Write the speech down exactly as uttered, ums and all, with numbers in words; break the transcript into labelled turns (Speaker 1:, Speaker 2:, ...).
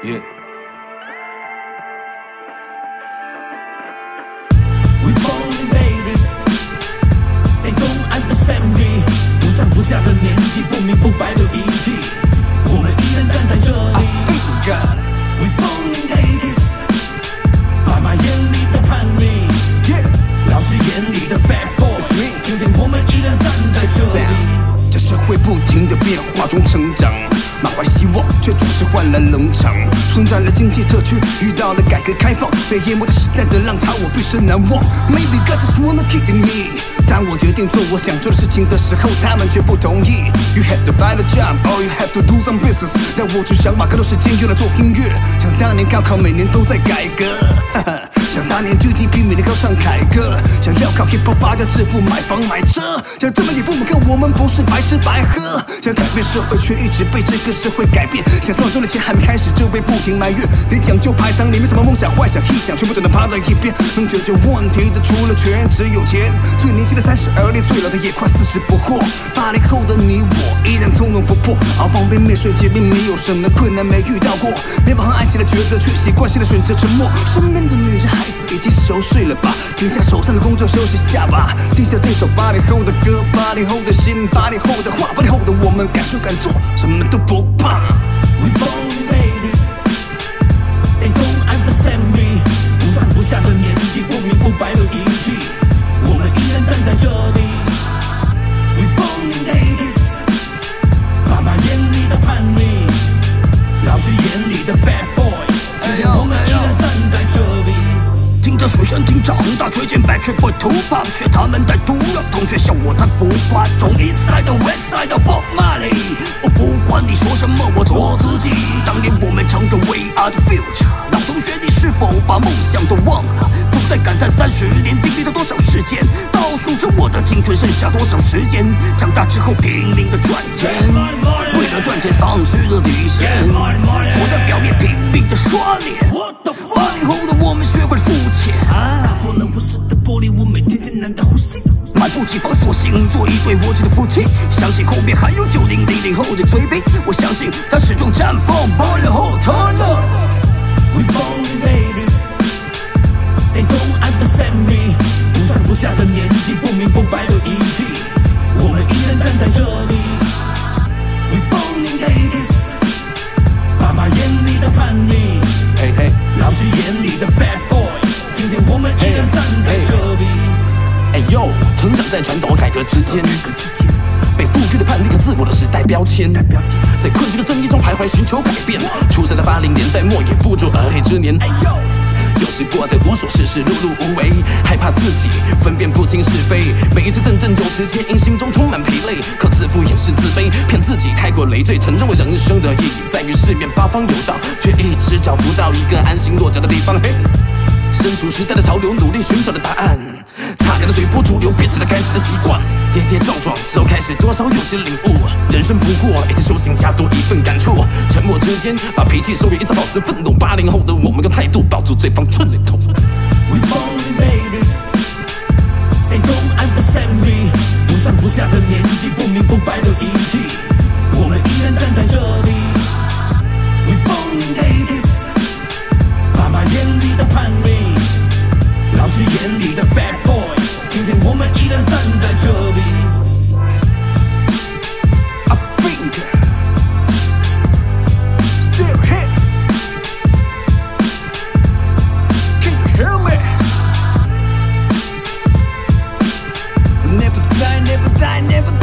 Speaker 1: Yeah.
Speaker 2: We born in Vegas, they don't understand me。不上不下的年纪，不明不白的义气，我们依然站在这里。We born in Vegas， 爸妈眼里的叛逆，
Speaker 1: Yeah.
Speaker 2: 老师眼里的 bad boy， 今天我们依然站在这里。
Speaker 1: 这社会不停的变化中成长，满怀希望，却总是换来冷场。生在了经济特区，遇到了改革开放，被淹没的时代的浪潮，我毕生难忘。Maybe God just wanna kidding me。当我决定做我想做的事情的时候，他们却不同意。You have to find a job, or you have to do some business。但我只想把更多时间用来做音乐。想当年高考每年都在改革，想当年 G D P 每年高唱凯歌，想要靠 hip hop 发家致富，买房买车，想证明你父母跟我们不是白吃白喝，想改变社会却一直被这个社会改变，想赚中的钱还没开始就被不停埋怨，得讲究排场里面什么梦想幻想臆想，全部只能趴在一边。能解决问题的除了钱只有钱，最年轻的三十而立，最老的也快四十不惑。八零后的你我依然从容不迫，熬方便面水煎饼，没有什么困难没遇到过，面包和爱情的抉择却习惯性的选择沉默。身边的女人孩子已经熟睡了吧，停下手上的工作休息下吧，听下这首八零后的歌，八零后的心，八零后的话，八零后的我们敢说敢做，什么都不怕。
Speaker 2: We born in Vegas, they don't understand me。不上不下的年纪，不明不白的义气，我们依然站在这里。We born in Vegas， 爸妈眼里的叛逆，老师眼里的 bad boy， 今天我们依然站在这里。
Speaker 3: 听着水声听长大，推荐白雀 boy 图怕学他们歹毒，让同学笑我太浮夸。从 East Side 到 West Side 到 Bob Marley， 我不管你说什么，我做自己。当年我们唱着 We Are the Future， 老同学你是否把梦想都忘了？都在感叹三十年经历了多少时间，倒数着我的青春剩下多少时间。长大之后拼命的赚钱，为了赚钱丧失了底线，我在表面拼命的刷脸。八零后的我们学会了肤浅，
Speaker 2: 打破了我是的玻璃，我每天艰难的呼吸。
Speaker 3: 买不起房，索性做一对默契的夫妻。相信后面还有九零零零后的追兵，我相信他始终绽放。八零后 turn up。
Speaker 2: We born in Vegas, they don't understand me。不上不下的年纪，不明不白的义气，我们依然站在这里。We born in Vegas， 爸妈眼里的叛逆，
Speaker 1: 嘿嘿，
Speaker 2: 老师眼里的 bad boy， 今天我们依然站在这里。
Speaker 4: 哎呦，成长在传导改革之间，被赋予的叛逆和自我的时代标签，在困境和正义中徘徊寻求改变。出生在八零年代末，也不足而立之年。有时过得无所事事，碌碌无为，害怕自己分辨不清是非。每一次振振有词，皆因心中充满疲累，靠自负掩饰自卑，骗自己太过累赘，曾认为人生的意义在于四面八方游荡，却一直找不到一个安心落脚的地方。嘿，身处时代的潮流，努力寻找的答案，差点的随波逐流，变成了该死的习惯。跌跌撞撞之后开始，多少有些领悟，人生不过一次修行，加多一份感触。沉默之间，把脾气收敛，一直保持愤怒。八零后的我们用态度保住对方寸头。
Speaker 2: We born in Vegas, they don't understand me。不上不下的年纪，不明不白的义气，我们依然站在这里。We born in Vegas， 爸妈眼里的叛逆，老师眼里的 bad boy， 今天我们依然站在这里。
Speaker 1: I think still hit. Can you hear me? Never die, never die, never die.